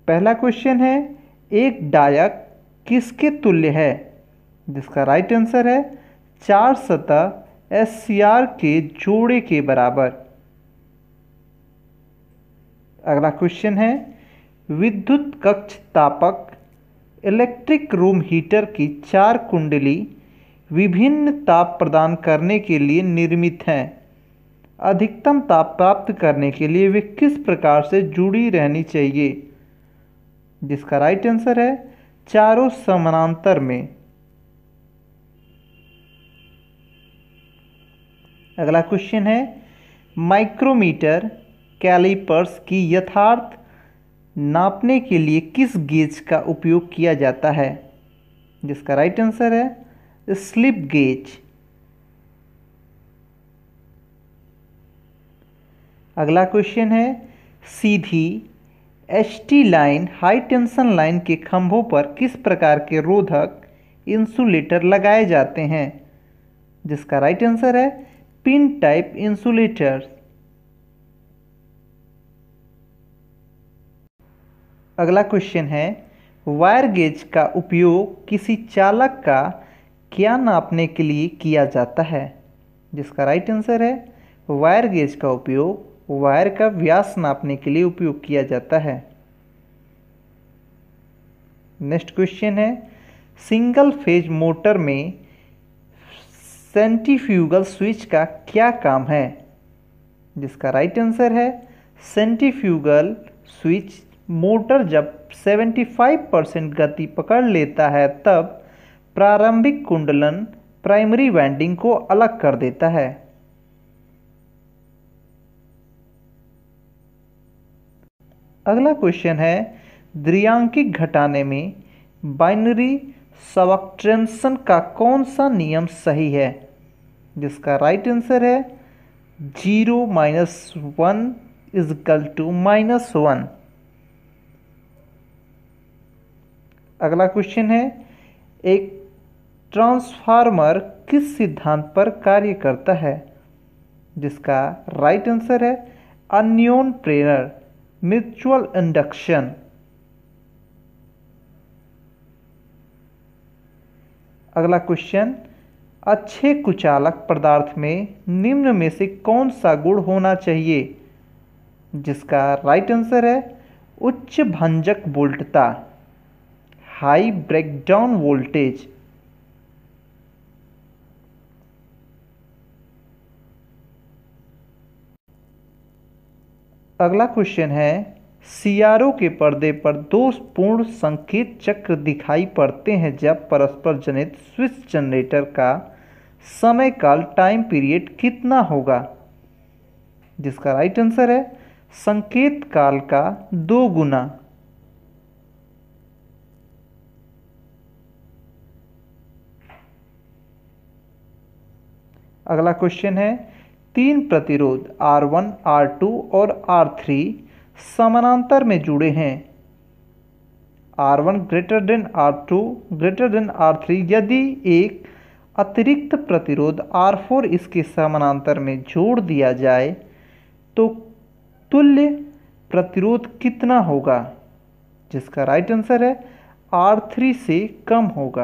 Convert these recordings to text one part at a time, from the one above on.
पहला क्वेश्चन है, एक डायक किसके तुल्य है? जिसका राइट आंसर है 4 सतह SCR के जोड़े के बराबर। अगला क्वेश्चन है, विद्युत कक्ष तापक इलेक्ट्रिक रूम हीटर की 4 कुंडली विभिन्न ताप प्रदान करने के लिए निर्मित हैं। अधिकतम ताप प्राप्त करने के लिए वे किस प्रकार से जुड़ी रहनी चाहिए? जिसका राइट आंसर है चारों समानांतर में। अगला क्वेश्चन है, माइक्रोमीटर कैलिपर्स की यथार्थ नापने के लिए किस गेज का उपयोग किया जाता है? जिसका राइट आंसर है स्लिप गेज। अगला क्वेश्चन है, सीधी HT line high tension line के खंभों पर किस प्रकार के रोधक इंसुलेटर लगाए जाते हैं? जिसका राइट आंसर है पिन टाइप इंसुलेटर। अगला क्वेश्चन है, वायर गेज का उपयोग किसी चालक का क्या नापने के लिए किया जाता है? जिसका राइट आंसर है वायर गेज का उपयोग वायर का व्यास नापने के लिए उपयोग किया जाता है। नेक्स्ट क्वेश्चन है, सिंगल फेज मोटर में सेंट्रीफ्यूगल स्विच का क्या काम है? जिसका राइट आंसर है सेंट्रीफ्यूगल स्विच मोटर जब 75% गति पकड़ लेता है तब प्रारंभिक कुंडलन प्राइमरी वाइंडिंग को अलग कर देता है। अगला क्वेश्चन है, द्विआंकिक घटाने में बाइनरी सबट्रैक्शन का कौन सा नियम सही है? जिसका राइट आंसर है 0 - 1 = -1। अगला क्वेश्चन है, एक ट्रांसफार्मर किस सिद्धांत पर कार्य करता है? जिसका राइट आंसर है अन्योन प्रेरण म्यूचुअल इंडक्शन। अगला क्वेश्चन, अच्छे कुचालक पदार्थ में निम्न में से कौन सा गुण होना चाहिए? जिसका राइट आंसर है उच्च भंजक वोल्टता हाई ब्रेकडाउन वोल्टेज। अगला क्वेश्चन है, CRO के पर्दे पर 2 पूर्ण संकेत चक्र दिखाई पड़ते हैं जब परस्पर जनित स्विच जनरेटर का समय काल टाइम पीरियड कितना होगा? जिसका राइट आंसर है संकेत काल का 2 गुना। अगला क्वेश्चन है, 3 प्रतिरोध R1, R2 और R3 समानांतर में जुड़े हैं। R1 > R2 > R3 यदि एक अतिरिक्त प्रतिरोध R4 इसके समानांतर में जोड़ दिया जाए तो तुल्य प्रतिरोध कितना होगा? जिसका राइट आंसर है R3 से कम होगा।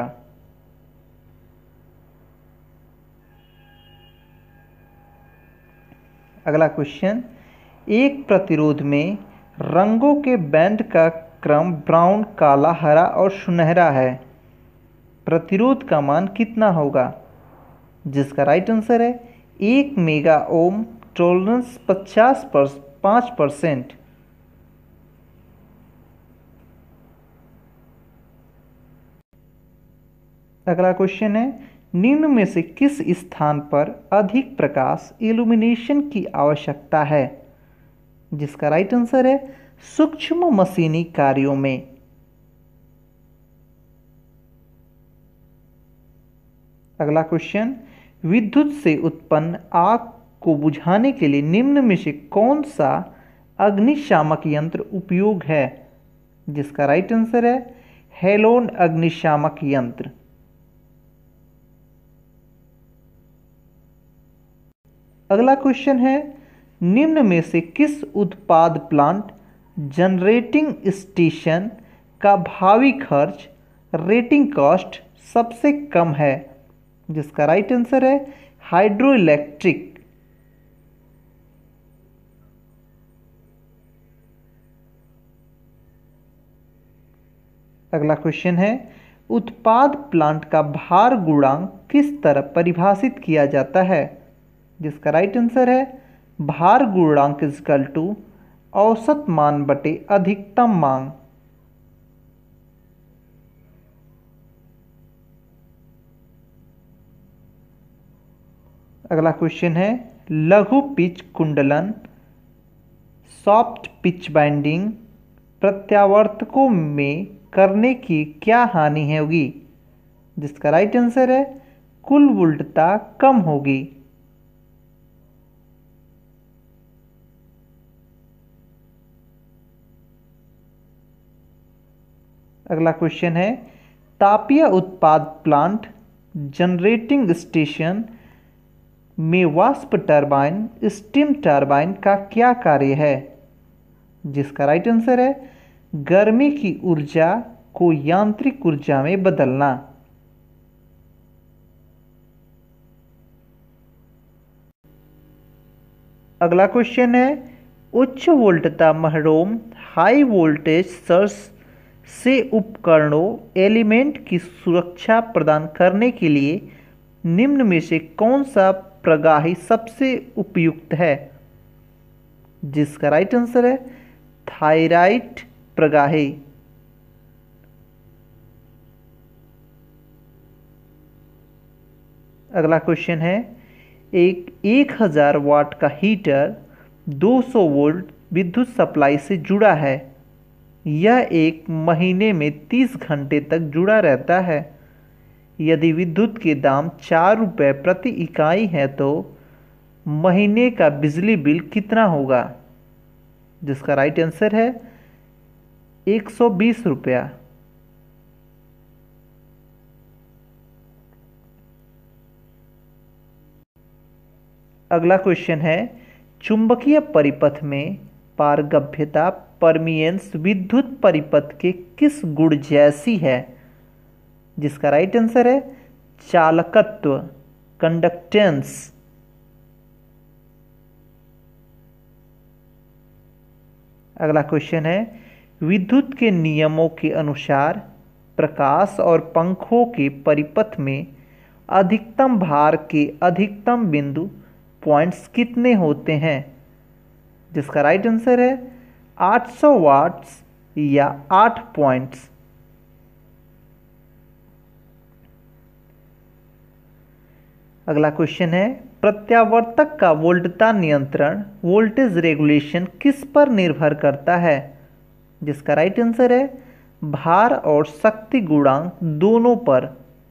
अगला क्वेश्चन, एक प्रतिरोध में रंगों के बैंड का क्रम ब्राउन, काला, हरा और सुनहरा है। प्रतिरोध का मान कितना होगा? जिसका राइट आंसर है 1 मेगा ओम टॉलरेंस 5%। अगला क्वेश्चन है, निम्न में से किस स्थान पर अधिक प्रकाश इल्यूमिनेशन की आवश्यकता है? जिसका राइट आंसर है सूक्ष्म मशीनी कार्यों में। अगला क्वेश्चन, विद्युत से उत्पन्न आग को बुझाने के लिए निम्न में से कौन सा अग्निशामक यंत्र उपयोग है? जिसका राइट आंसर है हेलोन अग्निशामक यंत्र। अगला क्वेश्चन है, निम्न में से किस उत्पाद प्लांट जनरेटिंग स्टेशन का भावी खर्च रेटिंग कॉस्ट सबसे कम है, जिसका राइट आंसर है हाइड्रो इलेक्ट्रिक। अगला क्वेश्चन है, उत्पाद प्लांट का भार गुणांक किस तरह परिभाषित किया जाता है, जिसका राइट आंसर है भार गुणांक इजकल टू औसत मान बटे अधिकतम मांग। अगला क्वेश्चन है, लघु पिच कुंडलन सॉफ्ट पिच बाइंडिंग प्रत्यावर्तकों में करने की क्या हानि होगी, जिसका राइट आंसर है कुल वोल्टता कम होगी। अगला क्वेश्चन है, तापीय उत्पाद प्लांट जनरेटिंग स्टेशन में वाष्प टरबाइन स्टीम टरबाइन का क्या कार्य है, जिसका राइट आंसर है गर्मी की ऊर्जा को यांत्रिक ऊर्जा में बदलना। अगला क्वेश्चन है, उच्च वोल्टता महरूम हाई वोल्टेज सोर्स से उपकरणों एलिमेंट की सुरक्षा प्रदान करने के लिए निम्न में से कौन सा प्रगाही सबसे उपयुक्त है, जिसका राइट आंसर है थायराइड प्रगाही। अगला क्वेश्चन है, एक 1000 वाट का हीटर 200 वोल्ट विद्युत सप्लाई से जुड़ा है। यह एक महीने में 30 घंटे तक जुड़ा रहता है। यदि विद्युत के दाम 4 रुपये प्रति इकाई है तो महीने का बिजली बिल कितना होगा, जिसका राइट आंसर है 120 रुपया। अगला क्वेश्चन है, चुंबकीय परिपथ में पारगम्यता परमियंस विद्युत परिपथ के किस गुण जैसी है, जिसका राइट आंसर है चालकत्व कंडक्टेंस। अगला क्वेश्चन है, विद्युत के नियमों के अनुसार प्रकाश और पंखों के परिपथ में अधिकतम भार के अधिकतम बिंदु पॉइंट्स कितने होते हैं, जिसका राइट आंसर है 800 वाट्स या 8 पॉइंट्स। अगला क्वेश्चन है, प्रत्यावर्तक का वोल्टता नियंत्रण वोल्टेज रेगुलेशन किस पर निर्भर करता है, जिसका राइट आंसर है भार और शक्ति गुणांक दोनों पर।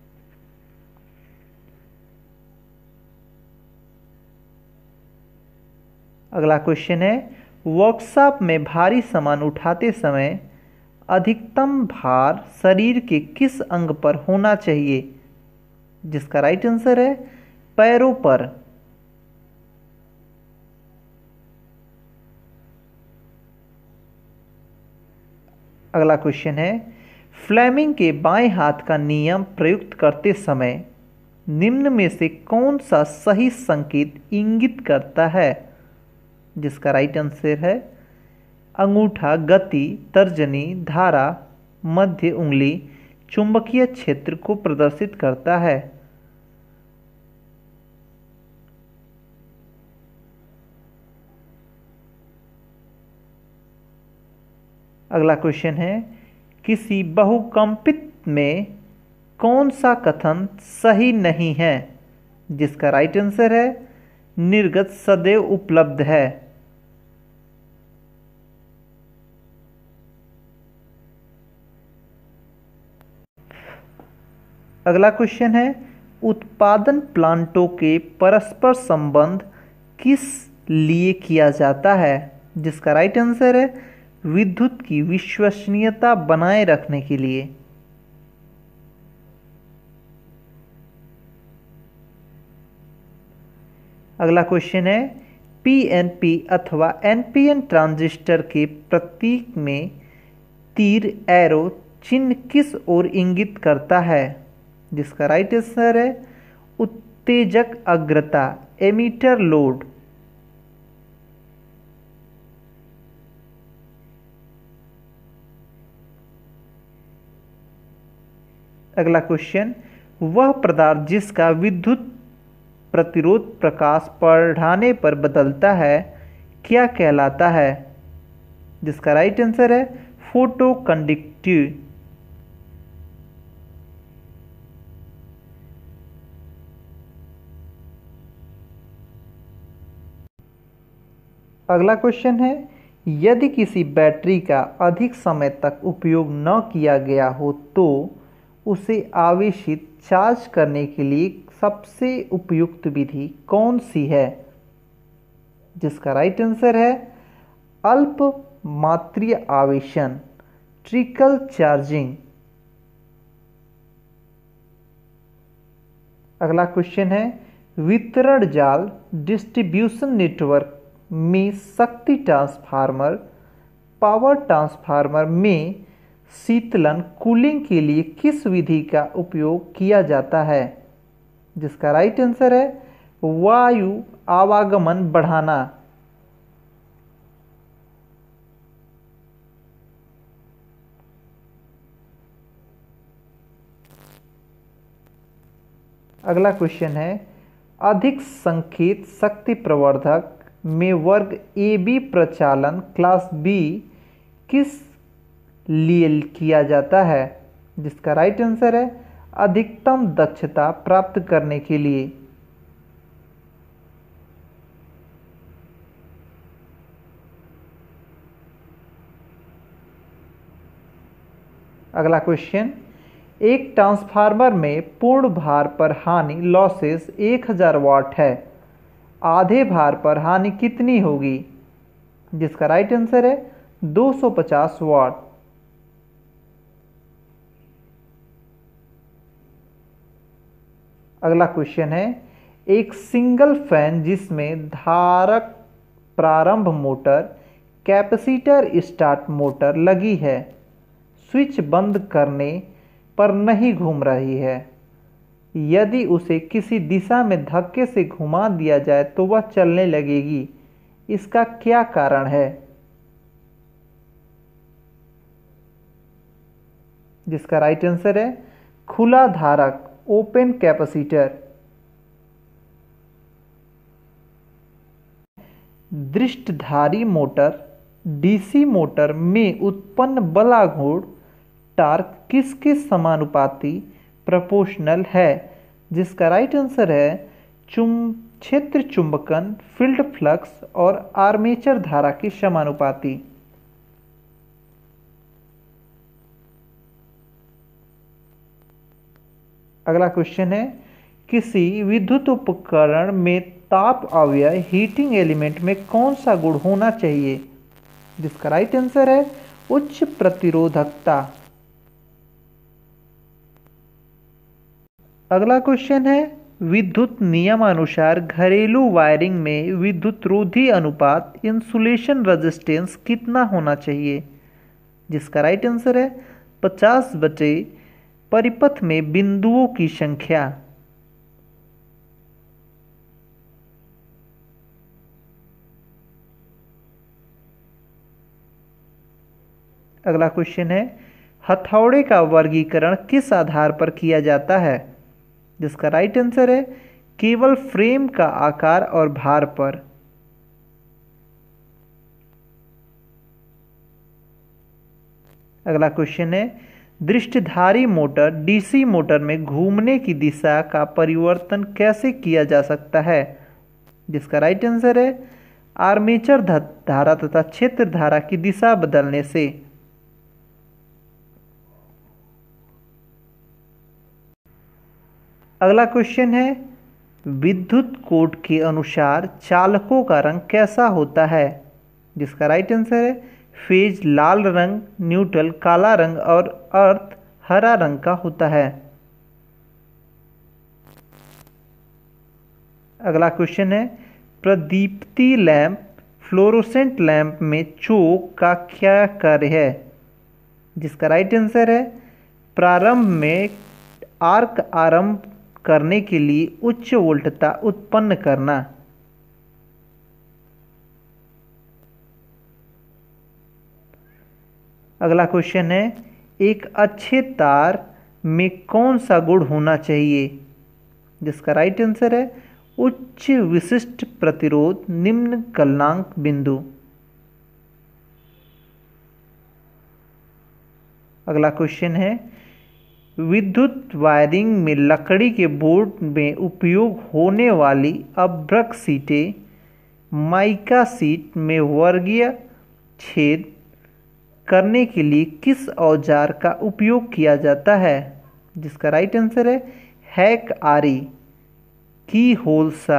अगला क्वेश्चन है, वर्कशॉप में भारी सामान उठाते समय अधिकतम भार शरीर के किस अंग पर होना चाहिए, जिसका राइट आंसर है पैरों पर। अगला क्वेश्चन है, फ्लेमिंग के बाएं हाथ का नियम प्रयुक्त करते समय निम्न में से कौन सा सही संकेत इंगित करता है, जिसका राइट आंसर है अंगूठा गति तर्जनी धारा मध्य उंगली चुंबकीय क्षेत्र को प्रदर्शित करता है। अगला क्वेश्चन है, किसी बहुकंपित में कौन सा कथन सही नहीं है, जिसका राइट आंसर है निर्गत सदैव उपलब्ध है। अगला क्वेश्चन है, उत्पादन प्लांटों के परस्पर संबंध किस लिए किया जाता है, जिसका राइट आंसर है विद्युत की विश्वसनीयता बनाए रखने के लिए। अगला क्वेश्चन है, पीएनपी अथवा एनपीएन ट्रांजिस्टर के प्रतीक में तीर एरो चिन्ह किस ओर इंगित करता है? जिसका राइट आंसर है उत्तेजक अग्रता, एमीटर लोड। अगला क्वेश्चन, वह पदार्थ जिसका विद्युत प्रतिरोध प्रकाश बढ़ाने पर बदलता है क्या कहलाता है? जिसका राइट आंसर है फोटोकंडक्टिव। अगला क्वेश्चन है, यदि किसी बैटरी का अधिक समय तक उपयोग न किया गया हो तो उसे आवेशित चार्ज करने के लिए सबसे उपयुक्त विधि कौन सी है? जिसका राइट आंसर है अल्प मात्रीय आवेशन, ट्रिकल चार्जिंग। अगला क्वेश्चन है, वितरण जाल डिस्ट्रीब्यूशन नेटवर्क में शक्ति ट्रांसफार्मर, पावर ट्रांसफार्मर में शीतलन कूलिंग के लिए किस विधि का उपयोग किया जाता है? जिसका राइट आंसर है वायु आवागमन बढ़ाना। अगला क्वेश्चन है, अधिक संकेत शक्ति प्रवर्धक में वर्ग ए बी प्रचालन क्लास बी किस लिए किया जाता है? जिसका राइट आंसर है अधिकतम दक्षता प्राप्त करने के लिए। अगला क्वेश्चन, एक ट्रांसफार्मर में पूर्ण भार पर हानि लॉसेस 1000 वाट है, आधे भार पर हानि कितनी होगी? जिसका राइट आंसर है 250 वाट। अगला क्वेश्चन है, एक सिंगल फैन जिसमें धारक प्रारंभ मोटर, कैपेसिटर स्टार्ट मोटर लगी है, स्विच बंद करने पर नहीं घूम रही है, यदि उसे किसी दिशा में धक्के से घुमा दिया जाए तो वह चलने लगेगी, इसका क्या कारण है? जिसका राइट आंसर है खुला धारक, ओपन कैपेसिटर। दृष्टिधारी मोटर डीसी मोटर में उत्पन्न बलाघूर्ण टार्क किसके समानुपाती प्रोपोर्शनल है? जिसका राइट आंसर है क्षेत्र चुंबकन, फील्ड फ्लक्स और आर्मेचर धारा के समानुपाती। अगला क्वेश्चन है, किसी विद्युत उपकरण में ताप अवयव हीटिंग एलिमेंट में कौन सा गुण होना चाहिए? जिसका राइट आंसर है उच्च प्रतिरोधकता। अगला क्वेश्चन है, विद्युत नियमानुसार घरेलू वायरिंग में विद्युत रोधी अनुपात इंसुलेशन रेजिस्टेंस कितना होना चाहिए? जिसका राइट आंसर है 50 बटे परिपथ में बिंदुओं की संख्या। अगला क्वेश्चन है, हथौड़े का वर्गीकरण किस आधार पर किया जाता है? जिसका राइट आंसर है केवल फ्रेम का आकार और भार पर। अगला क्वेश्चन है, दृष्टिधारी मोटर डीसी मोटर में घूमने की दिशा का परिवर्तन कैसे किया जा सकता है? जिसका राइट आंसर है आर्मेचर धारा तथा क्षेत्र धारा की दिशा बदलने से। अगला क्वेश्चन है, विद्युत कोड के अनुसार चालकों का रंग कैसा होता है? जिसका राइट आंसर है फेज लाल रंग, न्यूट्रल काला रंग और अर्थ हरा रंग का होता है। अगला क्वेश्चन है, प्रदीप्ति लैंप फ्लोरोसेंट लैंप में चोक का क्या कार्य है? जिसका राइट आंसर है प्रारंभ में आर्क आरंभ करने के लिए उच्च वोल्टता उत्पन्न करना। अगला क्वेश्चन है, एक अच्छे तार में कौन सा गुण होना चाहिए? जिसका राइट आंसर है उच्च विशिष्ट प्रतिरोध निम्न गलनांक बिंदु। अगला क्वेश्चन है, विद्युत वायरिंग में लकड़ी के बोर्ड में उपयोग होने वाली अभ्रक सीटें माइका सीट में वर्गीय छेद करने के लिए किस औजार का उपयोग किया जाता है? जिसका राइट आंसर है हैक आरी की होल सा।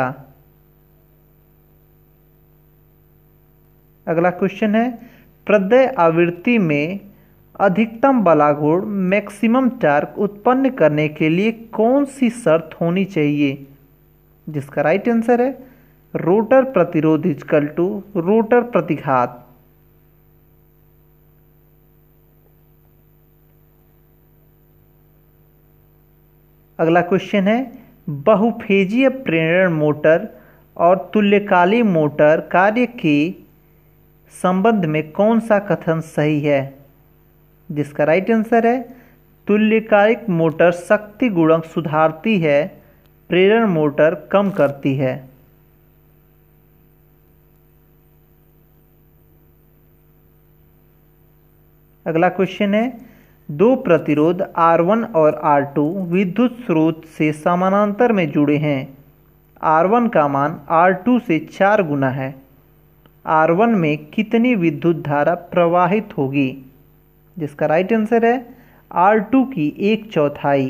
अगला क्वेश्चन है, प्रदय आवृत्ति में अधिकतम बलागुण मैक्सिमम टार्क उत्पन्न करने के लिए कौन सी शर्त होनी चाहिए? जिसका राइट आंसर है रोटर प्रतिरोध इक्वल टू रोटर प्रतिघात। अगला क्वेश्चन है, बहुफेजीय प्रेरण मोटर और तुल्यकालिक मोटर कार्य के संबंध में कौन सा कथन सही है? जिसका राइट आंसर है तुल्यकालिक मोटर शक्ति गुणक सुधारती है, प्रेरण मोटर कम करती है। अगला क्वेश्चन है, दो प्रतिरोध R1 और R2 विद्युत स्रोत से समानांतर में जुड़े हैं। R1 का मान R2 से 4 गुना है। R1 में कितनी विद्युत धारा प्रवाहित होगी? जिसका राइट आंसर है R2 की 1/4।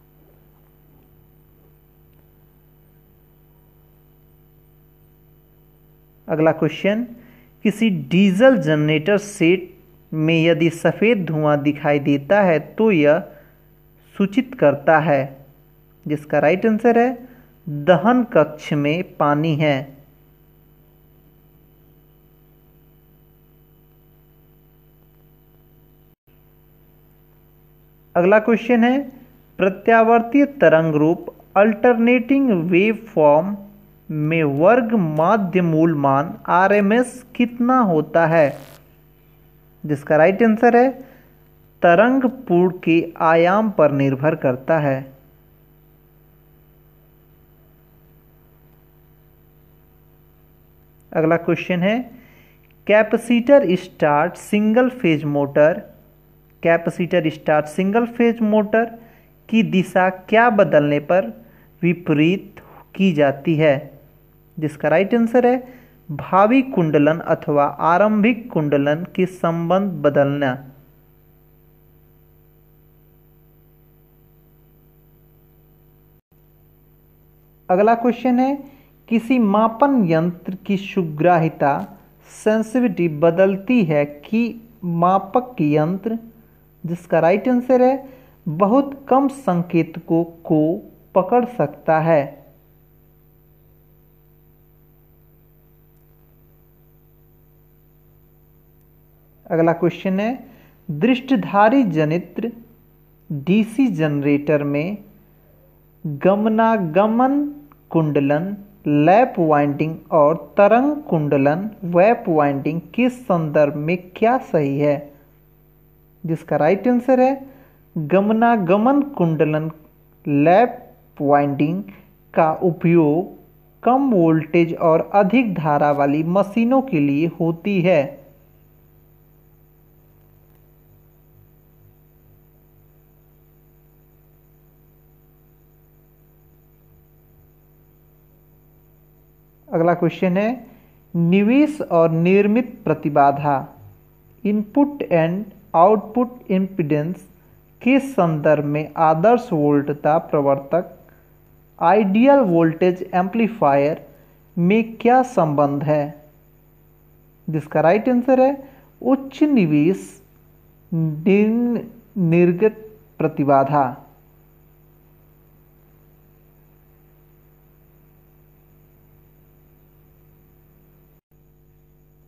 अगला क्वेश्चन, किसी डीजल जनरेटर सेट में यदि सफ़ेद धुआं दिखाई देता है तो यह सूचित करता है। जिसका राइट आंसर है दहन कक्ष में पानी है। अगला क्वेश्चन है, प्रत्यावर्ती तरंग रूप अल्टरनेटिंग वेव फॉर्म में वर्ग माध्य मूल मान RMS कितना होता है? जिसका राइट आंसर है तरंग पूर्ण के आयाम पर निर्भर करता है। अगला क्वेश्चन है, capacitor start single phase motor की दिशा क्या बदलने पर विपरीत की जाती है? जिसका राइट आंसर है भावी कुंडलन अथवा आरंभिक कुंडलन के संबंध बदलना। अगला क्वेश्चन है, किसी मापन यंत्र की सुग्राह्यता सेंसिटिविटी बदलती है कि मापक यंत्र? जिसका राइट आंसर है बहुत कम संकेतकों को पकड़ सकता है। अगला क्वेश्चन है, दृष्टिधारी जनित्र डीसी जनरेटर में गमनागमन कुंडलन लैप वाइंडिंग और तरंग कुंडलन वैप वाइंडिंग के संदर्भ में क्या सही है? जिसका राइट आंसर है गमनागमन कुंडलन लैप वाइंडिंग का उपयोग कम वोल्टेज और अधिक धारा वाली मशीनों के लिए होती है। अगला क्वेश्चन है, निवेश और निर्मित प्रतिबाधा इनपुट एंड आउटपुट इम्पीडेंस के संदर्भ में आदर्श वोल्टता प्रवर्तक आइडियल वोल्टेज एम्पलीफायर में क्या संबंध है? जिसका राइट आंसर है उच्च निवेश निम्न निर्गत प्रतिबाधा।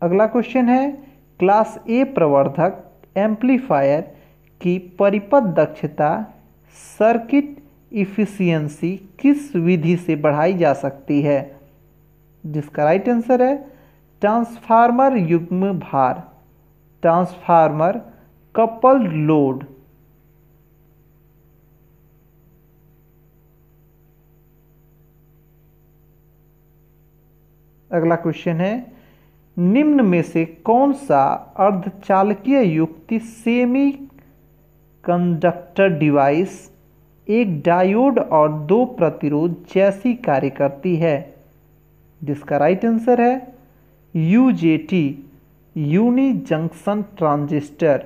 अगला क्वेश्चन है क्लास ए प्रवर्धक एम्पलीफायर की परिपथ दक्षता सर्किट इफिशियंसी किस विधि से बढ़ाई जा सकती है? जिसका राइट आंसर है ट्रांसफार्मर युग्म भार, ट्रांसफार्मर कपल्ड लोड। अगला क्वेश्चन है निम्न में से कौन सा अर्धचालकीय युक्ति सेमी कंडक्टर डिवाइस एक डायोड और दो प्रतिरोध जैसी कार्य करती है? जिसका राइट आंसर है यूजेटी, यूनि जंक्शन ट्रांजिस्टर।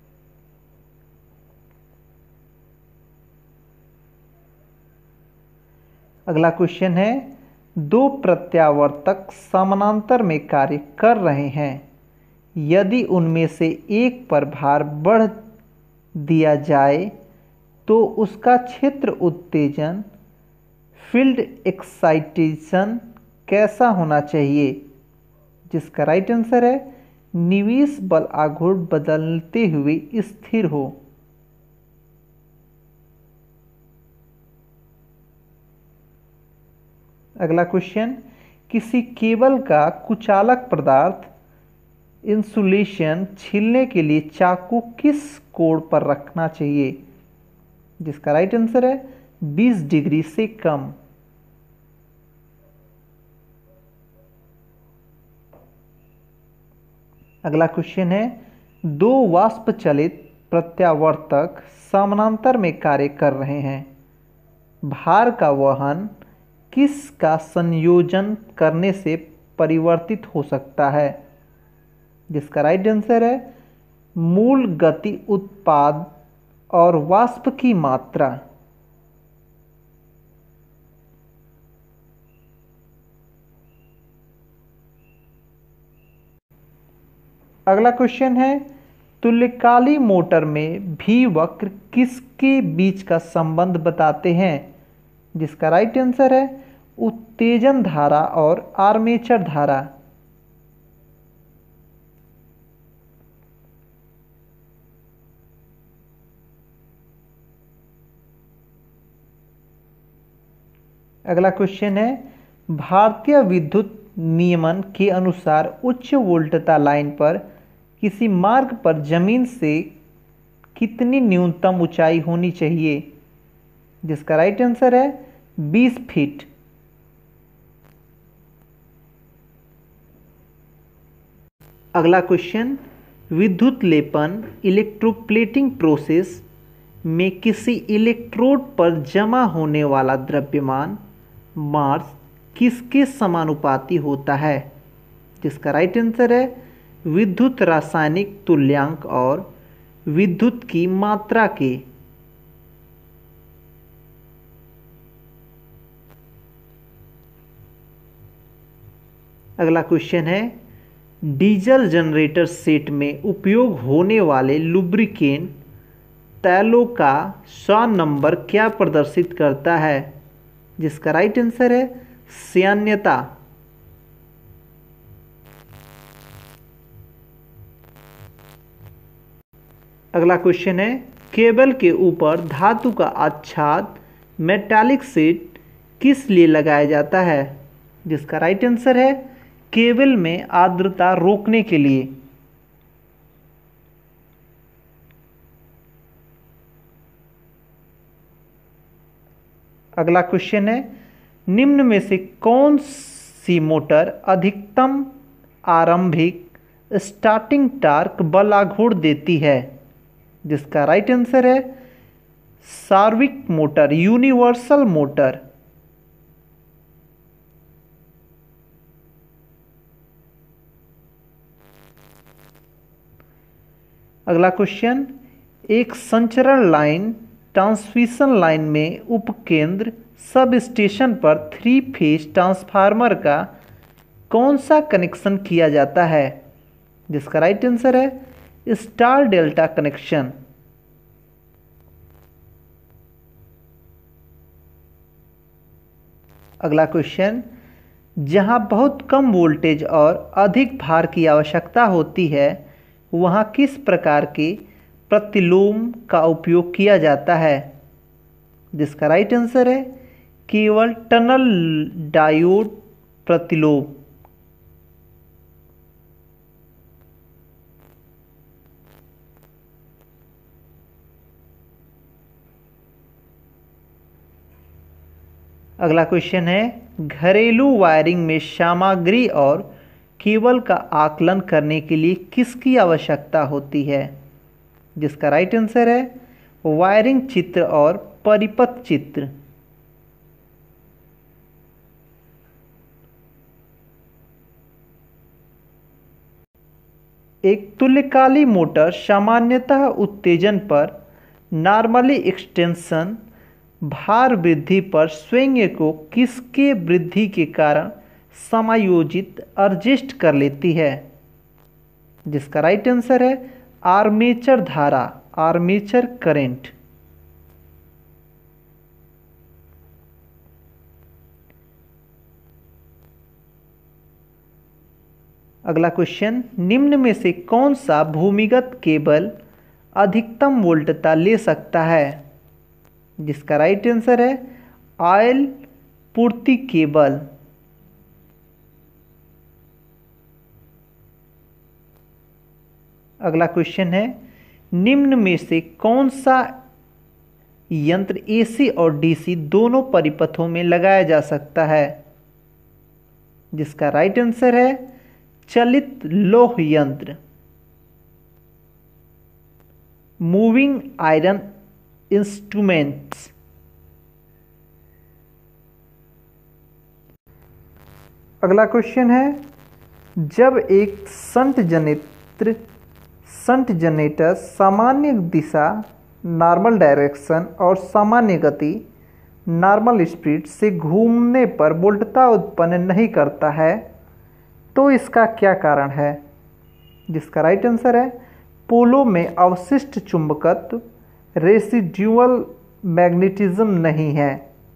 अगला क्वेश्चन है दो प्रत्यावर्तक समानांतर में कार्य कर रहे हैं, यदि उनमें से एक पर भार बढ़ दिया जाए तो उसका क्षेत्र उत्तेजन फील्ड एक्साइटेशन कैसा होना चाहिए? जिसका राइट आंसर है निवेश बल आघूर्ण बदलते हुए स्थिर हो। अगला क्वेश्चन किसी केबल का कुचालक पदार्थ इंसुलेशन छीलने के लिए चाकू किस कोण पर रखना चाहिए? जिसका राइट आंसर है 20 डिग्री से कम। अगला क्वेश्चन है दो वाष्प चलित प्रत्यावर्तक समानांतर में कार्य कर रहे हैं, भार का वहन किस का संयोजन करने से परिवर्तित हो सकता है? जिसका राइट आंसर है मूल गति उत्पाद और वाष्प की मात्रा। अगला क्वेश्चन है तुल्यकाली मोटर में भी वक्र किसके बीच का संबंध बताते हैं? जिसका राइट आंसर है उत्तेजन धारा और आर्मेचर धारा। अगला क्वेश्चन है भारतीय विद्युत नियमन के अनुसार उच्च वोल्टता लाइन पर किसी मार्ग पर जमीन से कितनी न्यूनतम ऊंचाई होनी चाहिए? जिसका राइट आंसर है 20 फीट। अगला क्वेश्चन विद्युत लेपन इलेक्ट्रोप्लेटिंग प्रोसेस में किसी इलेक्ट्रोड पर जमा होने वाला द्रव्यमान मास किसके समानुपाती होता है? जिसका राइट आंसर है विद्युत रासायनिक तुल्यांक और विद्युत की मात्रा के। अगला क्वेश्चन है डीजल जनरेटर सेट में उपयोग होने वाले लुब्रिकेंट तैलों का 100 नंबर क्या प्रदर्शित करता है? जिसका राइट आंसर है श्यान्यता। अगला क्वेश्चन है केबल के ऊपर धातु का आच्छाद मेटालिक शीट किस लिए लगाया जाता है? जिसका राइट आंसर है केबल में आर्द्रता रोकने के लिए। अगला क्वेश्चन है निम्न में से कौन सी मोटर अधिकतम आरंभिक स्टार्टिंग टॉर्क बल आघूर्ण देती है? जिसका राइट आंसर है सार्विक मोटर, यूनिवर्सल मोटर। अगला क्वेश्चन एक संचरण लाइन ट्रांसमिशन लाइन में उपकेंद्र सब स्टेशन पर 3 फेज ट्रांसफार्मर का कौन सा कनेक्शन किया जाता है? जिसका राइट आंसर है स्टार डेल्टा कनेक्शन। अगला क्वेश्चन जहाँ बहुत कम वोल्टेज और अधिक भार की आवश्यकता होती है वहाँ किस प्रकार के प्रतिलोम का उपयोग किया जाता है? जिसका राइट आंसर है केवल टनल डायोड प्रतिलोम। अगला क्वेश्चन है घरेलू वायरिंग में सामग्री और केबल का आकलन करने के लिए किसकी आवश्यकता होती है? जिसका राइट आंसर है वायरिंग चित्र और परिपथ चित्र। एक तुल्यकाली मोटर सामान्यतः उत्तेजन पर नॉर्मली एक्सटेंशन भार वृद्धि पर स्विंग को किसके वृद्धि के कारण समायोजित एडजस्ट कर लेती है? जिसका राइट आंसर है आर्मेचर धारा, आर्मेचर करंट। अगला क्वेश्चन निम्न में से कौन सा भूमिगत केबल अधिकतम वोल्टता ले सकता है? जिसका राइट आंसर है ऑयल पूर्ति केबल। अगला क्वेश्चन है निम्न में से कौन सा यंत्र एसी और डीसी दोनों परिपथों में लगाया जा सकता है? जिसका राइट आंसर है चलित लौह यंत्र, मूविंग आयरन इंस्ट्रूमेंट्स। अगला क्वेश्चन है जब एक शंट जनरेटर सामान्य दिशा नॉर्मल डायरेक्शन और सामान्य गति नॉर्मल स्पीड से घूमने पर वोल्टता उत्पन्न नहीं करता है तो इसका क्या कारण है? जिसका राइट आंसर है पोलो में अवशिष्ट चुंबकत्व, रेसिड्यूअल मैग्नेटिज्म नहीं है।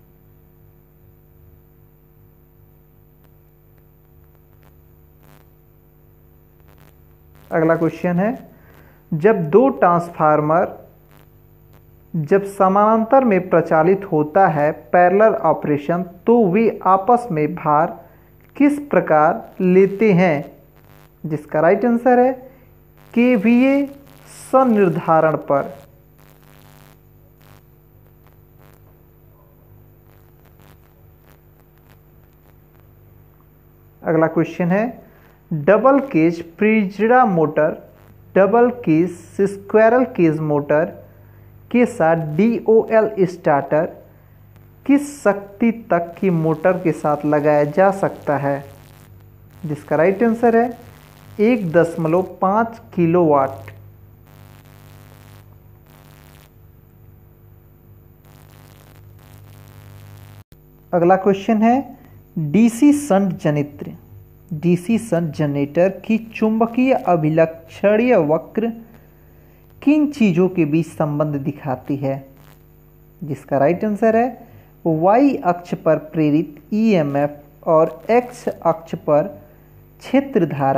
अगला क्वेश्चन है जब दो ट्रांसफार्मर जब समानांतर में प्रचालित होता है पैरेलल ऑपरेशन तो वे आपस में भार किस प्रकार लेते हैं? जिसका राइट आंसर है केवीए संनिर्धारण पर। अगला क्वेश्चन है डबल केज फ्रिजिडा motor double cage squirrel cage motor के साथ डीओएल स्टार्टर किस शक्ति तक की मोटर के साथ लगाया जा सकता है? जिसका राइट आंसर है 1.5 किलोवाट। अगला क्वेश्चन है डीसी शंट जनरेटर की चुंबकीय अभिलक्षणीय वक्र किन चीजों के बीच संबंध दिखाती है? जिसका राइट आंसर है वाई अक्ष पर प्रेरित ईएमएफ और एक्स अक्ष पर क्षेत्र धारा।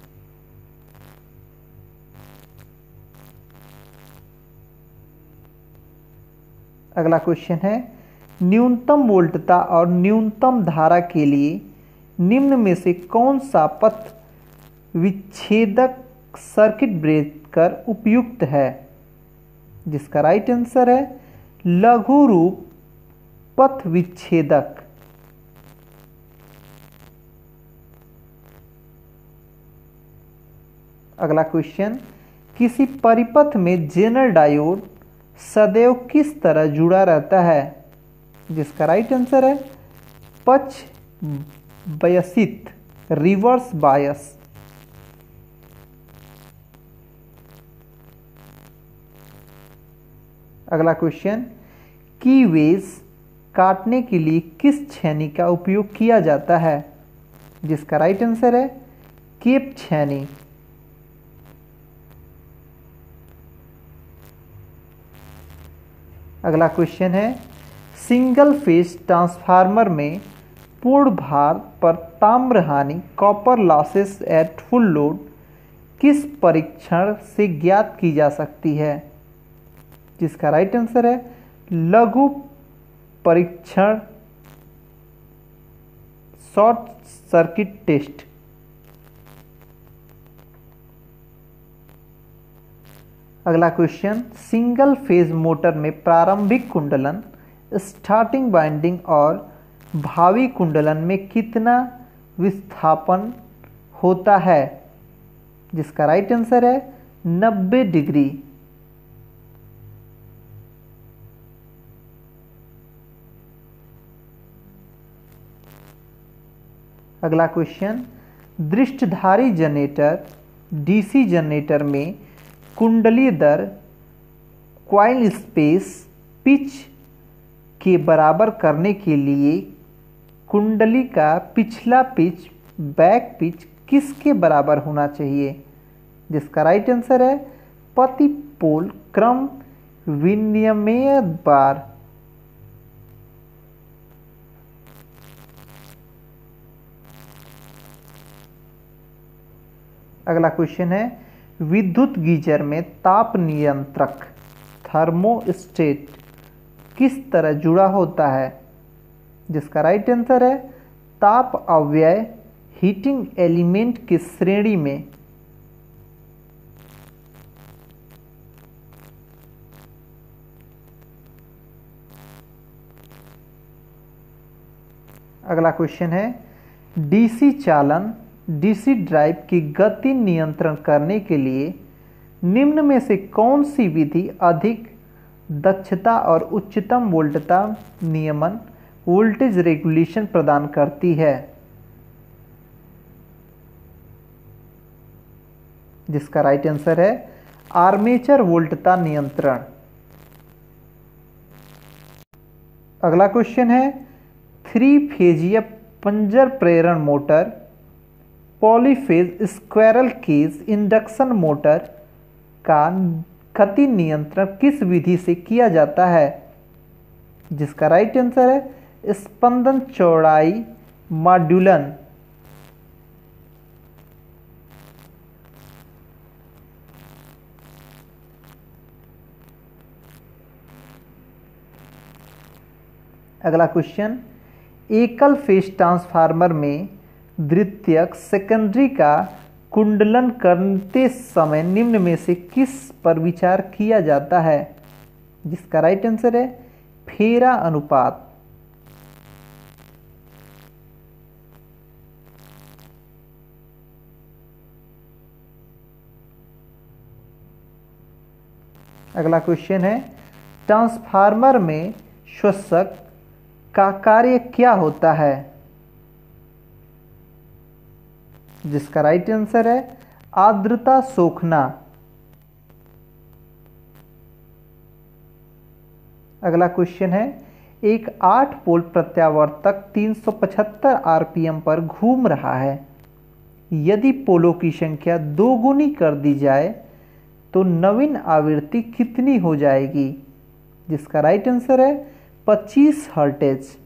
अगला क्वेश्चन है न्यूनतम वोल्टता और न्यूनतम धारा के लिए निम्न में से कौन सा पथ विच्छेदक सर्किट ब्रेकर उपयुक्त है? जिसका राइट आंसर है लघु रूप पथ विच्छेदक। अगला क्वेश्चन किसी परिपथ में जेनर डायोड सदैव किस तरह जुड़ा रहता है? जिसका राइट आंसर है पक्ष बयसित, रिवर्स बायस। अगला क्वेश्चन कीवेज काटने के लिए किस छेनी का उपयोग किया जाता है? जिसका राइट आंसर है केप छेनी। अगला क्वेश्चन है सिंगल फेज ट्रांसफार्मर में पूर्ण भार पर ताम्र हानि copper losses at full load किस परीक्षण से ज्ञात की जा सकती है? जिसका राइट आंसर है लघु परीक्षण, शॉर्ट सर्किट टेस्ट। अगला क्वेश्चन, सिंगल फेज मोटर में प्रारंभिक कुंडलन, स्टार्टिंग वाइंडिंग और भावी कुंडलन में कितना विस्थापन होता है? जिसका राइट आंसर है 90 डिग्री। अगला क्वेश्चन, दृष्टिधारी जनरेटर डीसी जनरेटर में कुंडलीय दर कॉइल स्पेस पिच के बराबर करने के लिए कुंडली का पिछला पिच बैक पिच किसके बराबर होना चाहिए? जिसका राइट आंसर है प्रति पोल क्रम विनिमय बार। अगला क्वेश्चन है, विद्युत गीजर में ताप नियंत्रक थर्मोस्टेट किस तरह जुड़ा होता है? जिसका राइट आंसर है ताप अव्यय हीटिंग एलिमेंट की श्रेणी में। अगला क्वेश्चन है, डीसी चालन डीसी ड्राइव की गति नियंत्रण करने के लिए निम्न में से कौन सी विधि अधिक दक्षता और उच्चतम वोल्टता नियमन वोल्टेज रेगुलेशन प्रदान करती है? जिसका राइट आंसर है आर्मेचर वोल्टता नियंत्रण। अगला क्वेश्चन है, 3 फेजिया पंजर प्रेरण motor polyphase squirrel cage induction motor का गति नियंत्रण किस विधि से किया जाता है? जिसका राइट आंसर है स्पंदन चौड़ाई मॉड्यूलन। अगला क्वेश्चन, एकल फेज ट्रांसफार्मर में द्वितीयक सेकेंडरी का कुंडलन करते समय निम्न में से किस पर विचार किया जाता है? जिसका राइट आंसर है फेरा अनुपात। अगला क्वेश्चन है, ट्रांसफार्मर में शोषक का कार्य क्या होता है? जिसका राइट आंसर है आर्द्रता सोखना। अगला क्वेश्चन है, एक 8 पोल प्रत्यावर्तक 375 आरपीएम पर घूम रहा है। यदि पोलों की संख्या 2 गुनी कर दी जाए तो नवीन आवृत्ति कितनी हो जाएगी? जिसका राइट आंसर है 25 हर्ट्ज।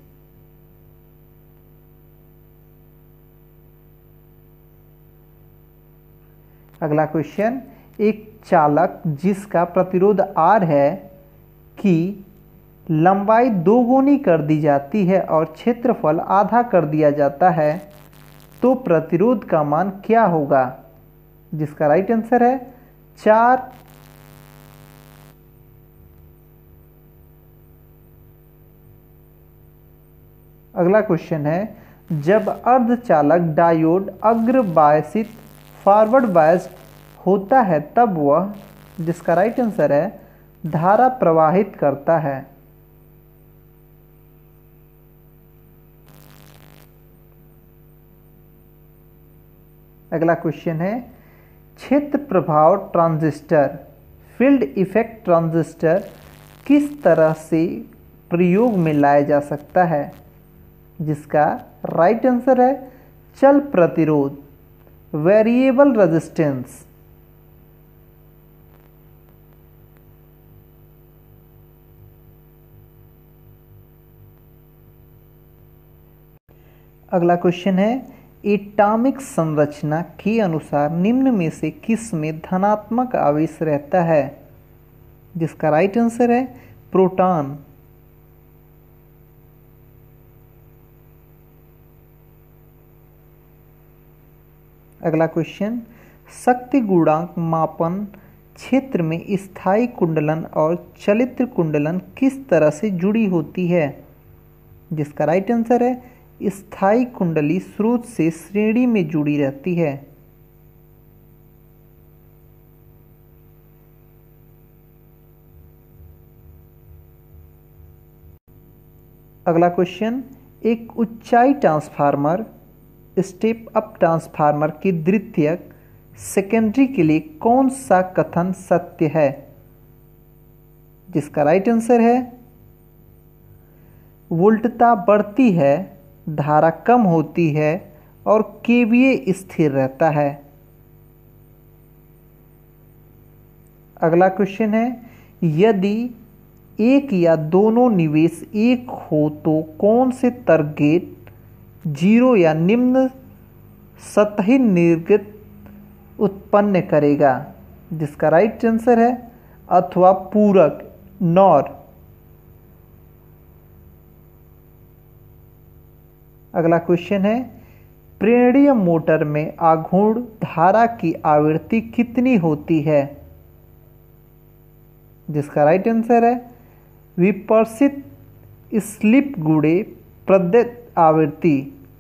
अगला क्वेश्चन, एक चालक जिसका प्रतिरोध R है की लंबाई 2 गुनी कर दी जाती है और क्षेत्रफल आधा कर दिया जाता है तो प्रतिरोध का मान क्या होगा? जिसका राइट आंसर है 4। अगला क्वेश्चन है, जब अर्धचालक डायोड अग्र बायसित फॉरवर्ड बायस्ड होता है तब वह, जिसका राइट आंसर है धारा प्रवाहित करता है। अगला क्वेश्चन है, क्षेत्र प्रभाव ट्रांजिस्टर फील्ड इफेक्ट ट्रांजिस्टर किस तरह से प्रयोग में लाया जा सकता है? जिसका राइट आंसर है चल प्रतिरोध वेरिएबल रेजिस्टेंस। अगला क्वेश्चन है, एटॉमिक संरचना के अनुसार निम्न में से किस में धनात्मक आवेश रहता है? जिसका राइट आंसर है प्रोटॉन। अगला क्वेश्चन, शक्ति गुणांक मापन क्षेत्र में स्थायी कुंडलन और चलित कुंडलन किस तरह से जुड़ी होती है? जिसका राइट आंसर है स्थायी कुंडली स्रोत से श्रेणी में जुड़ी रहती है। अगला क्वेश्चन, एक ऊंचाई ट्रांसफार्मर स्टेप अप ट्रांसफार्मर की द्वितीयक सेकेंडरी के लिए कौन सा कथन सत्य है? जिसका राइट आंसर है वोल्टता बढ़ती है, धारा कम होती है और केवीए स्थिर रहता है। अगला क्वेश्चन है, यदि एक या दोनों निवेश एक हो तो कौन से तर्क गेट जीरो या निम्न सतही निर्गत उत्पन्न करेगा? जिसका राइट आंसर है अथवा पूरक नॉर। अगला क्वेश्चन है, प्रेरणीय मोटर में आघूर्ण धारा की आवृत्ति कितनी होती है? जिसका राइट आंसर है विपर्सित स्लिप गुणे प्रदत्त आवृत्ति।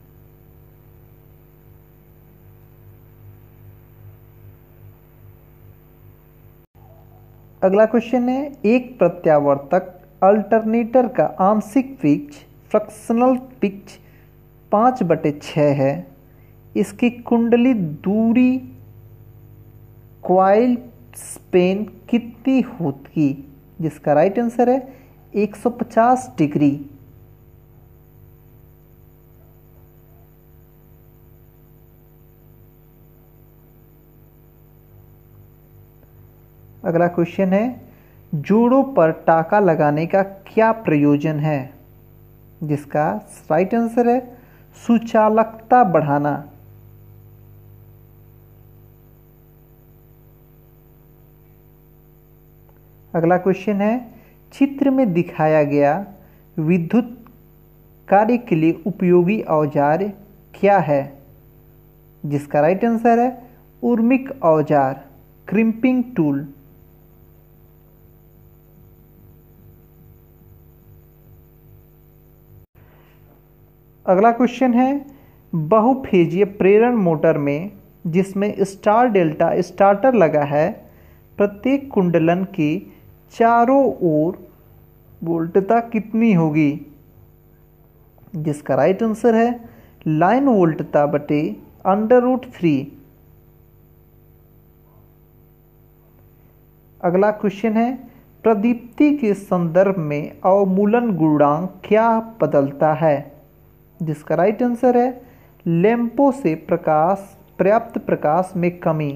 अगला क्वेश्चन है, एक प्रत्यावर्तक अल्टरनेटर का आंशिक पिच फ्रैक्शनल पिच 5/6 है। इसकी कुंडली दूरी क्वाइल स्पेन कितनी होगी? जिसका राइट आंसर है 150 डिग्री। अगला क्वेश्चन है, जोड़ों पर टाका लगाने का क्या प्रयोजन है? जिसका राइट आंसर है सुचालकता बढ़ाना। अगला क्वेश्चन है, चित्र में दिखाया गया विद्युत कार्य के लिए उपयोगी औजार क्या है? जिसका राइट आंसर है उर्मिक औजार क्रिम्पिंग टूल। अगला क्वेश्चन है, बहुफेजीय प्रेरण मोटर में जिसमें स्टार डेल्टा स्टार्टर लगा है, प्रत्येक कुंडलन के चारों ओर वोल्टता कितनी होगी? जिसका राइट आंसर है लाइन वोल्टता बटे √3। अगला क्वेश्चन है, प्रदीप्ति के संदर्भ में अवमूलन गुणांक क्या बदलता है? जिसका राइट आंसर है लैंपों से पर्याप्त प्रकाश में कमी।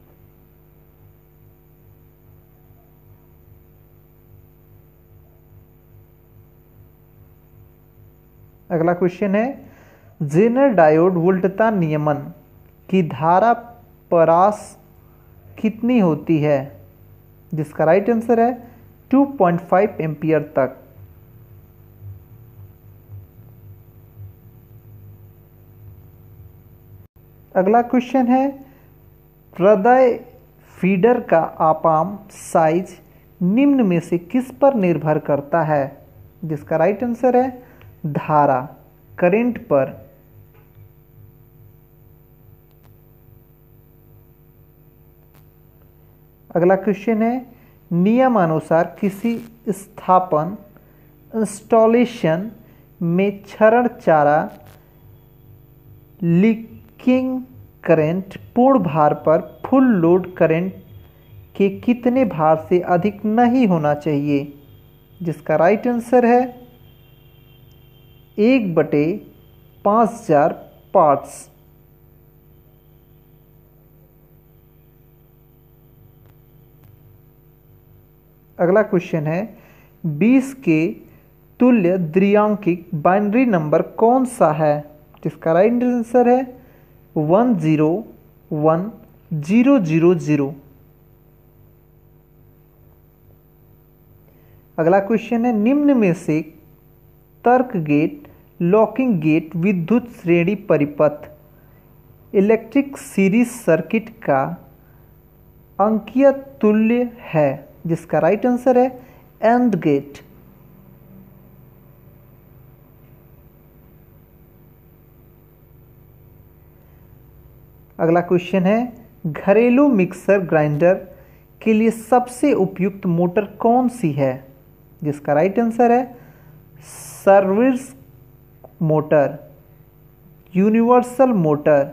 अगला क्वेश्चन है, जेनर डायोड वोल्टता नियमन की धारा परास कितनी होती है? जिसका राइट आंसर है 2.5 एम्पियर तक। अगला क्वेश्चन है, हृदय फीडर का आपाम साइज निम्न में से किस पर निर्भर करता है? जिसका राइट आंसर है धारा करंट पर। अगला क्वेश्चन है, नियमानुसार किसी स्थापन इंस्टॉलेशन में क्षरण चारा लीकिंग करंट पूर्ण भार पर फुल लोड करंट के कितने भार से अधिक नहीं होना चाहिए? जिसका राइट आंसर है 1/5000 पार्ट्स। अगला क्वेश्चन है, 20 के तुल्य द्विआंकिक बाइनरी नंबर कौन सा है? जिसका राइट आंसर है 101000। अगला क्वेश्चन है, निम्न में से तर्क गेट, लॉकिंग गेट, विद्युत श्रेणी परिपथ, इलेक्ट्रिक सीरीज सर्किट का अंकीय तुल्य है? जिसका राइट आंसर है एंड गेट। अगला क्वेश्चन है, घरेलू मिक्सर ग्राइंडर के लिए सबसे उपयुक्त मोटर कौन सी है? जिसका राइट आंसर है सर्विस मोटर, यूनिवर्सल मोटर।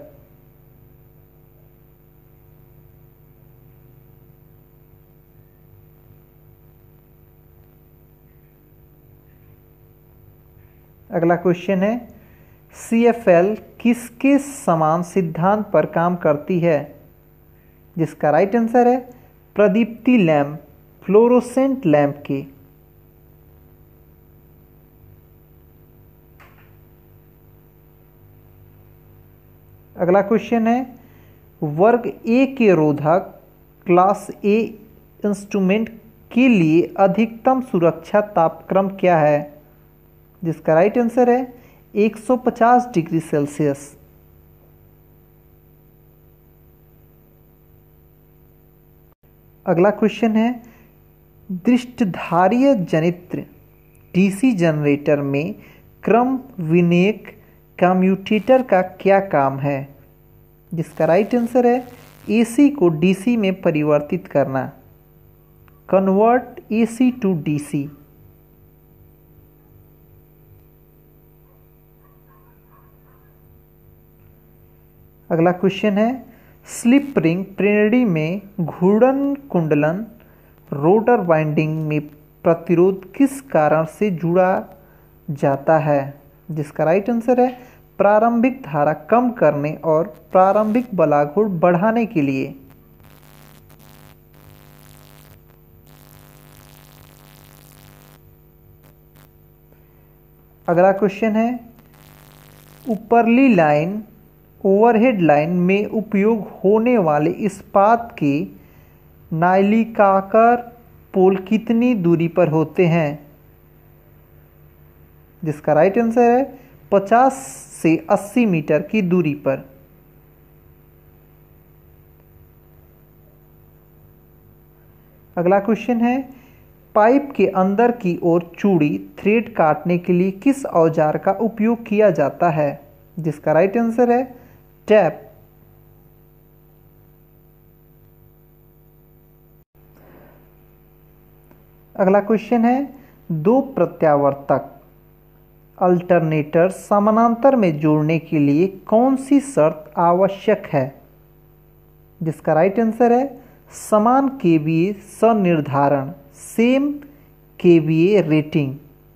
अगला क्वेश्चन है, CFL किसके समान सिद्धांत पर काम करती है? जिसका राइट आंसर है प्रदीप्ति लैंप, फ्लोरोसेंट लैंप के। अगला क्वेश्चन है, वर्ग ए के रोधक क्लास ए इंस्ट्रूमेंट के लिए अधिकतम सुरक्षा तापक्रम क्या है? जिसका राइट आंसर है 150 डिग्री सेल्सियस। अगला क्वेश्चन है, दृष्टिधारीय जनित्र डीसी जनरेटर में क्रम विन्यायक कम्यूटेटर का क्या काम है? जिसका राइट आंसर है एसी को डीसी में परिवर्तित करना, कन्वर्ट एसी टू डीसी। अगला क्वेश्चन है, स्लिप रिंग प्रणाली में घूर्णन कुंडलन रोटर वाइंडिंग में प्रतिरोध किस कारण से जुड़ा जाता है? जिसका राइट आंसर है प्रारंभिक धारा कम करने और प्रारंभिक बलाघूर्ण बढ़ाने के लिए। अगला क्वेश्चन है, ऊपरली लाइन ओवरहेड लाइन में उपयोग होने वाले इस्पात के नालिकाकार पोल कितनी दूरी पर होते हैं? जिसका राइट आंसर है 50 से 80 मीटर की दूरी पर। अगला क्वेश्चन है, पाइप के अंदर की ओर चूड़ी थ्रेड काटने के लिए किस औजार का उपयोग किया जाता है? जिसका राइट आंसर है टैप। अगला क्वेश्चन है, दो प्रत्यावर्तक अल्टरनेटर समानांतर में जोड़ने के लिए कौन सी शर्त आवश्यक है? जिसका राइट आंसर है समान केवीए सनिर्धारण, सेम केवीए रेटिंग।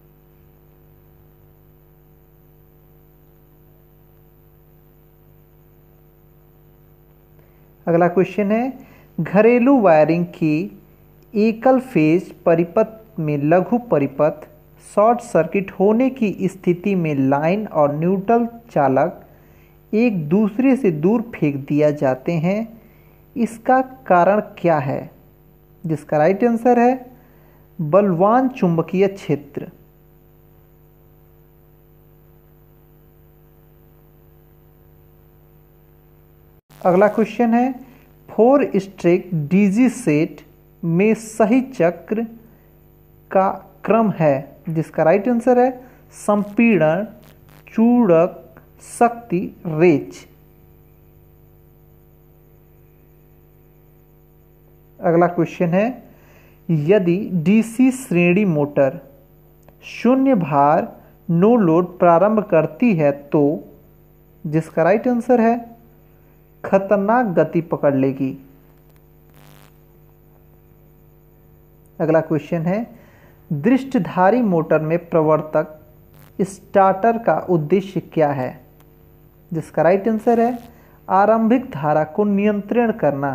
अगला क्वेश्चन है, घरेलू वायरिंग की एकल फेज परिपथ में लघु परिपथ शॉर्ट सर्किट होने की स्थिति में लाइन और न्यूट्रल चालक एक दूसरे से दूर फेंक दिया जाते हैं, इसका कारण क्या है? जिसका राइट आंसर है बलवान चुंबकीय क्षेत्र। अगला क्वेश्चन है, 4 स्ट्रोक डीजी सेट में सही चक्र का क्रम है? जिसका राइट आंसर है संपीड़न, चूड़क, शक्ति, रेच। अगला क्वेश्चन है, यदि डीसी श्रेणी मोटर शून्य भार नो लोड प्रारंभ करती है तो? जिसका राइट आंसर है खतरनाक गति पकड़ लेगी। अगला क्वेश्चन है, दृष्टिधारी मोटर में प्रवर्तक स्टार्टर का उद्देश्य क्या है? जिसका राइट आंसर है आरंभिक धारा को नियंत्रण करना।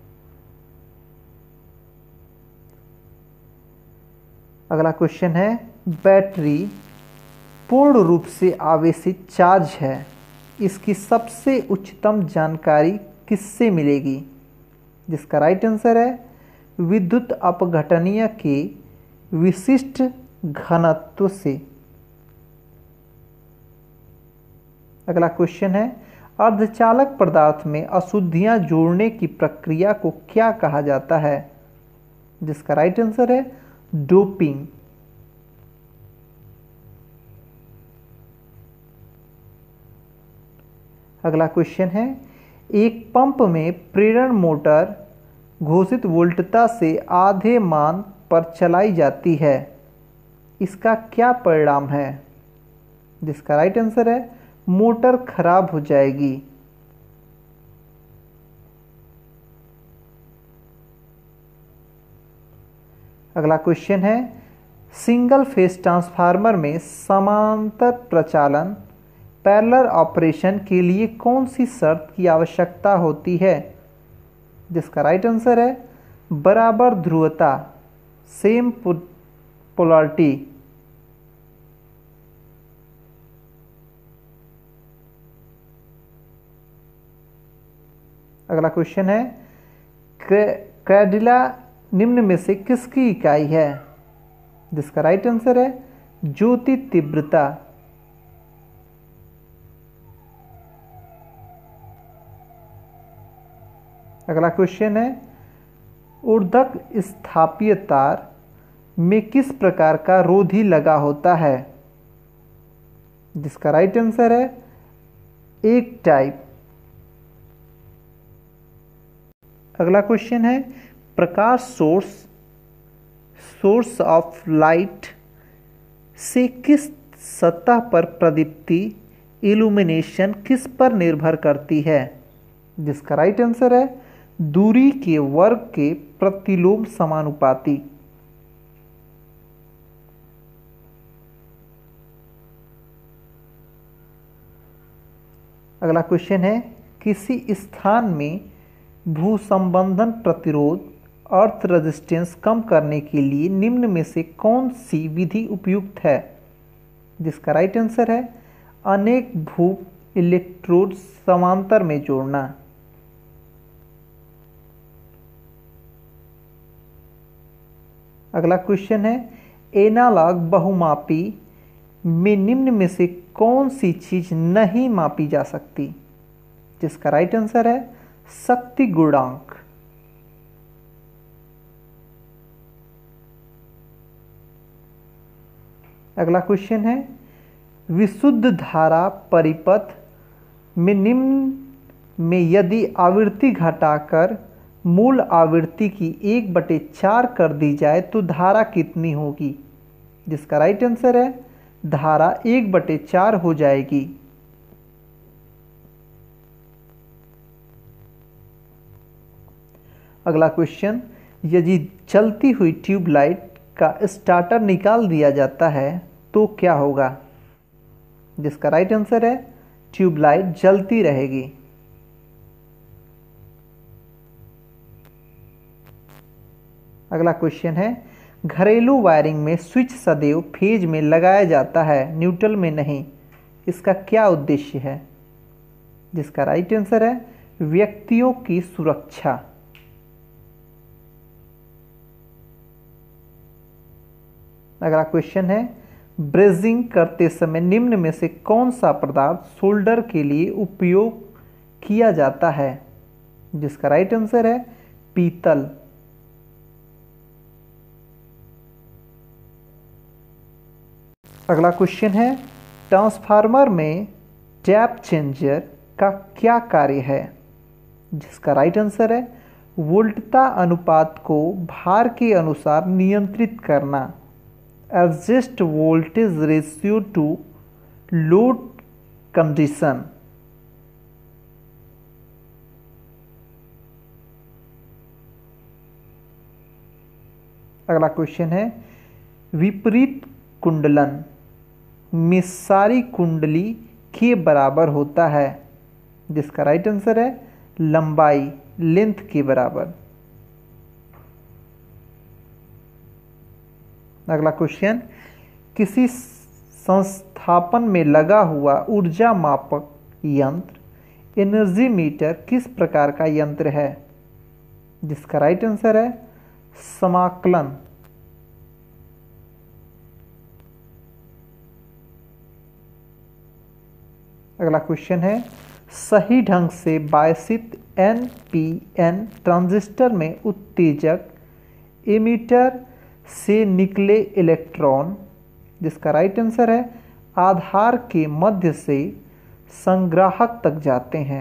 अगला क्वेश्चन है, बैटरी पूर्ण रूप से आवेशित चार्ज है इसकी सबसे उच्चतम जानकारी किससे मिलेगी? जिसका राइट आंसर है विद्युत अपघटनीय के विशिष्ट घनत्व से। अगला क्वेश्चन है अर्धचालक पदार्थ में अशुद्धियां जोड़ने की प्रक्रिया को क्या कहा जाता है? जिसका राइट आंसर है डोपिंग। अगला क्वेश्चन है एक पंप में प्रेरण मोटर घोषित वोल्टता से आधे मान पर चलाई जाती है, इसका क्या परिणाम है? जिसका राइट आंसर है मोटर खराब हो जाएगी। अगला क्वेश्चन है सिंगल फेज ट्रांसफार्मर में समांतर प्रचालन पैरेलल ऑपरेशन के लिए कौन सी शर्त की आवश्यकता होती है? जिसका राइट आंसर है बराबर ध्रुवता, सेम पोलैरिटी। अगला क्वेश्चन है कैडिला निम्न में से किसकी इकाई है? जिसका राइट आंसर है ज्योति तीव्रता। अगला क्वेश्चन है ऊर्ध्वक स्थापीय तार में किस प्रकार का रोधी लगा होता है? जिसका राइट आंसर है एक टाइप। अगला क्वेश्चन है प्रकाश सोर्स ऑफ लाइट से किस सतह पर प्रदीप्ति इल्यूमिनेशन किस पर निर्भर करती है? जिसका राइट आंसर है दूरी के वर्ग के प्रतिलोम समानुपाती। अगला क्वेश्चन है किसी स्थान में भूसंबंधन प्रतिरोध अर्थ रेजिस्टेंस कम करने के लिए निम्न में से कौन सी विधि उपयुक्त है? जिसका राइट आंसर है अनेक भू इलेक्ट्रोड समांतर में जोड़ना। अगला क्वेश्चन है एनालॉग बहुमापी में निम्न में से कौन सी चीज नहीं मापी जा सकती? जिसका राइट आंसर है शक्ति गुणांक। अगला क्वेश्चन है विशुद्ध धारा परिपथ में निम्न में यदि आवृत्ति घटाकर मूल आवृत्ति की 1/4 कर दी जाए तो धारा कितनी होगी? जिसका राइट आंसर है धारा 1/4 हो जाएगी। अगला क्वेश्चन यदि चलती हुई ट्यूबलाइट का स्टार्टर निकाल दिया जाता है तो क्या होगा? जिसका राइट आंसर है ट्यूबलाइट जलती रहेगी। अगला क्वेश्चन है घरेलू वायरिंग में स्विच सदैव फेज में लगाया जाता है न्यूट्रल में नहीं, इसका क्या उद्देश्य है? जिसका राइट आंसर है व्यक्तियों की सुरक्षा। अगला क्वेश्चन है ब्रेजिंग करते समय निम्न में से कौन सा पदार्थ सोल्डर के लिए उपयोग किया जाता है? जिसका राइट आंसर है पीतल। अगला क्वेश्चन है ट्रांसफार्मर में टैप चेंजर का क्या कार्य है? जिसका राइट आंसर है वोल्टता अनुपात को भार के अनुसार नियंत्रित करना, adjust voltage ratio to load condition. अगला क्वेश्चन है विपरीत कुंडलन में सारी कुंडली के बराबर होता है? जिसका राइट आंसर है लंबाई लेंथ के बराबर। अगला क्वेश्चन किसी संस्थापन में लगा हुआ ऊर्जा मापक यंत्र एनर्जी मीटर किस प्रकार का यंत्र है? जिसका राइट आंसर है समाकलन। अगला क्वेश्चन है, सही ढंग से बायसित NPN ट्रांजिस्टर में उत्तेजक एमिटर से निकले इलेक्ट्रॉन, जिसका राइट आंसर है आधार के मध्य से संग्राहक तक जाते हैं।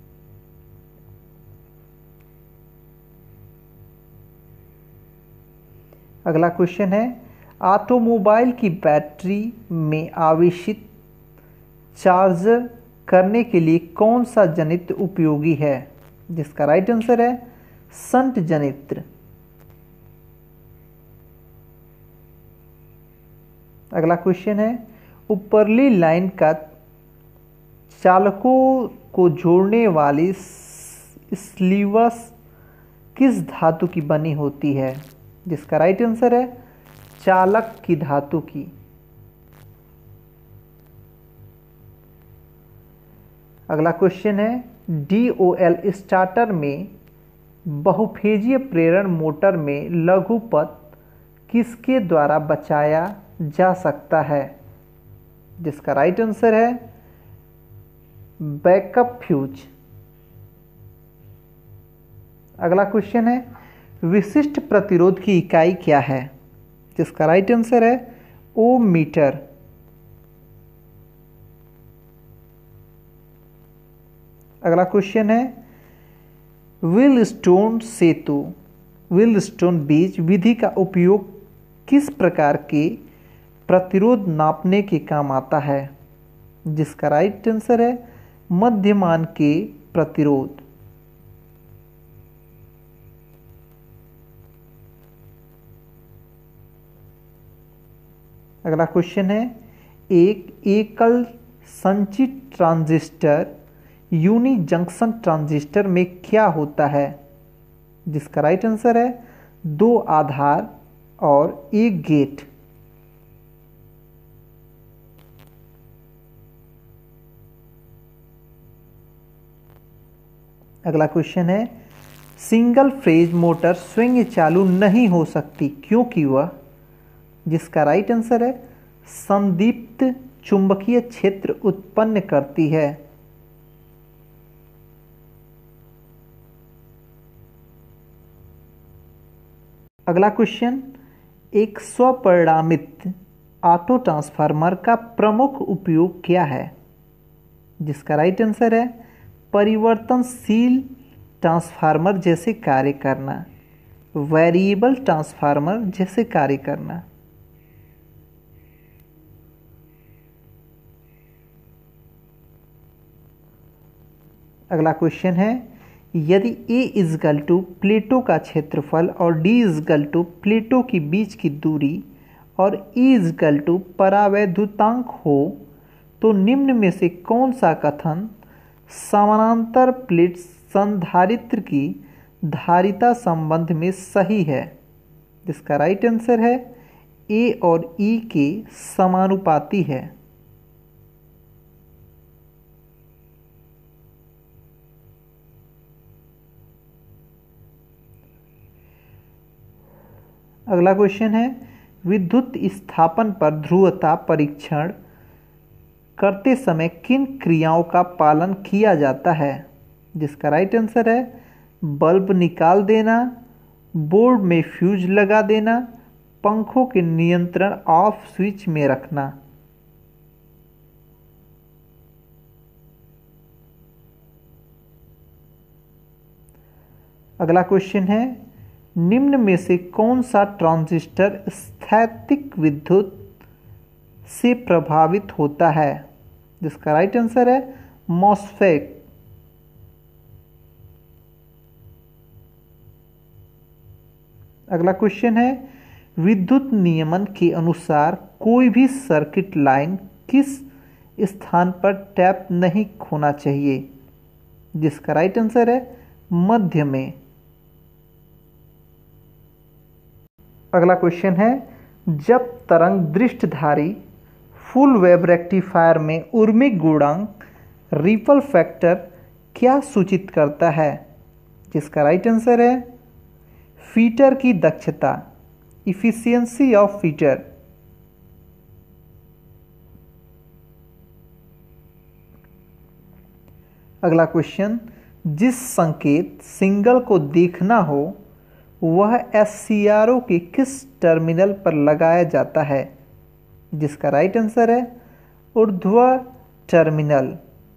अगला क्वेश्चन है, ऑटोमोबाइल की बैटरी में आवेशित चार्जर करने के लिए कौन सा जनित्र उपयोगी है? जिसका राइट आंसर है संट जनित्र। अगला क्वेश्चन है, ऊपरली लाइन का चालकों को जोड़ने वाली स्लीव्स किस धातु की बनी होती है? जिसका राइट आंसर है चालक की धातु की। अगला क्वेश्चन है, DOL स्टार्टर में बहुफेजीय प्रेरण मोटर में लघुपथ किसके द्वारा बचाया जा सकता है? जिसका राइट आंसर है बैकअप फ्यूज। अगला क्वेश्चन है, विशिष्ट प्रतिरोध की इकाई क्या है? जिसका राइट आंसर है ओम मीटर। अगला क्वेश्चन है, व्हीलस्टोन सेतु व्हीलस्टोन ब्रिज विधि का उपयोग किस प्रकार के प्रतिरोध नापने के काम आता है? जिसका राइट आंसर है मध्यमान के प्रतिरोध। अगला क्वेश्चन है, एक एकल संचित ट्रांजिस्टर यूनी जंक्शन ट्रांजिस्टर में क्या होता है? जिसका राइट आंसर है 2 आधार और 1 गेट। अगला क्वेश्चन है, सिंगल फेज मोटर स्वयं चालू नहीं हो सकती क्योंकि वह, जिसका राइट आंसर है संदीप्त चुंबकीय क्षेत्र उत्पन्न करती है। अगला क्वेश्चन, एक स्वपरिणामित ऑटो ट्रांसफार्मर का प्रमुख उपयोग क्या है? जिसका राइट आंसर है परिवर्तनशील ट्रांसफार्मर जैसे कार्य करना, वेरिएबल ट्रांसफार्मर जैसे कार्य करना। अगला क्वेश्चन है, यदि A इजगल टू प्लेटों का क्षेत्रफल और D इजगल टू प्लेटों के बीच की दूरी और E इजगल टू परावैद्युतांक हो तो निम्न में से कौन सा कथन समानांतर प्लेट संधारित्र की धारिता संबंध में सही है? जिसका राइट आंसर है A और E के समानुपाती है। अगला क्वेश्चन है, विद्युत स्थापन पर ध्रुवता परीक्षण करते समय किन क्रियाओं का पालन किया जाता है? जिसका राइट आंसर है बल्ब निकाल देना, बोर्ड में फ्यूज लगा देना, पंखों के नियंत्रण ऑफ स्विच में रखना। अगला क्वेश्चन है, निम्न में से कौन सा ट्रांजिस्टर स्थैतिक विद्युत से प्रभावित होता है? जिसका राइट आंसर है मॉसफेट। अगला क्वेश्चन है, विद्युत नियमन के अनुसार कोई भी सर्किट लाइन किस स्थान पर टैप नहीं होना चाहिए? जिसका राइट आंसर है मध्य में। अगला क्वेश्चन है, जब तरंग दृष्टधारी फुल वेव रेक्टिफायर में उर्मिक गुणांक रिपल फैक्टर क्या सूचित करता है? जिसका राइट आंसर है फीटर की दक्षता, इफिशियंसी ऑफ फीटर। अगला क्वेश्चन, जिस संकेत सिग्नल को देखना हो वह एससीआरओ के किस टर्मिनल पर लगाया जाता है? जिसका राइट आंसर है ऊर्ध्व टर्मिनल।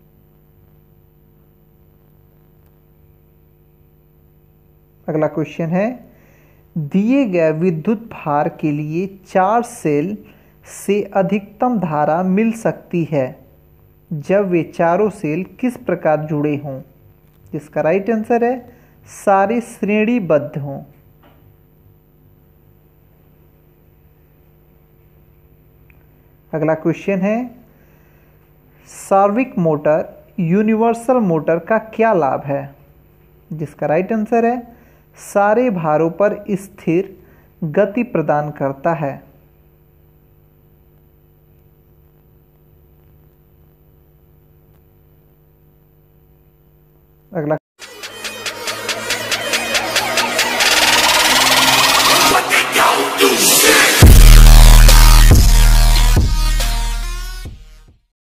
अगला क्वेश्चन है, दिए गए विद्युत भार के लिए 4 सेल से अधिकतम धारा मिल सकती है जब वे चारों सेल किस प्रकार जुड़े हों? जिसका राइट आंसर है सारे श्रेणीबद्ध हों। अगला क्वेश्चन है, सार्विक मोटर यूनिवर्सल मोटर का क्या लाभ है? जिसका राइट आंसर है सारे भारों पर स्थिर गति प्रदान करता है।